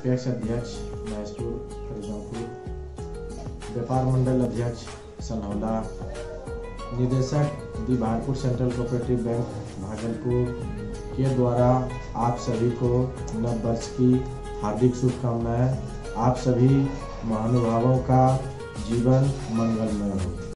PACS अध्यक्ष महसूर फरीदापुर, व्यापार मंडल अध्यक्ष सनौला, निदेशक the Bhagalpur central cooperative bank Bhagalpur के द्वारा आप सभी को नव वर्ष की हार्दिक शुभकामनाएं। आप सभी महानुभावों का जीवन मंगलमय हो।